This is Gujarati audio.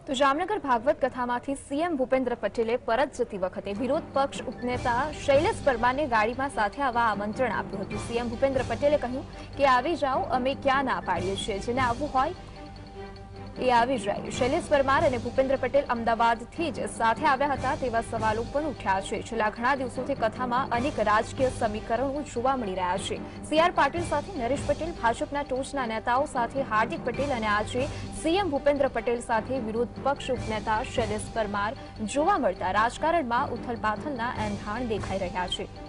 તો જામનગર ભાગવત કથામાંથી સીએમ ભૂપેન્દ્ર પટેલે પરત જતી વખતે વિરોધ પક્ષ ઉપનેતા શૈલેષ પરમારને ગાડીમાં સાથે આવવા આમંત્રણ આપ્યું હતું। સીએમ ભૂપેન્દ્ર પટેલે કહ્યું કે આવી જાઓ, અમે ક્યાં ના પાડીએ છીએ, જેને આવવું હોય એ આવી જાય। શૈલેષ પરમાર અને ભૂપેન્દ્ર પટેલ અમદાવાદથી જ સાથે આવ્યા હતા તેવા સવાલો પણ ઉઠ્યા છે। છેલ્લા ઘણા દિવસોથી કથામાં અનેક રાજકીય સમીકરણો જોવા મળી રહ્યા છે। સીઆર પાટીલ સાથે નરેશ પટેલ, ભાજપના ટોચના નેતાઓ સાથે હાર્દિક પટેલ અને આજે સીએમ ભૂપેન્દ્ર પટેલ સાથે વિરોધ પક્ષ ઉપનેતા શૈલેષ પરમાર જોવા મળતા રાજકારણમાં ઉથલપાથલના એંધાણ દેખાઈ રહ્યા છે।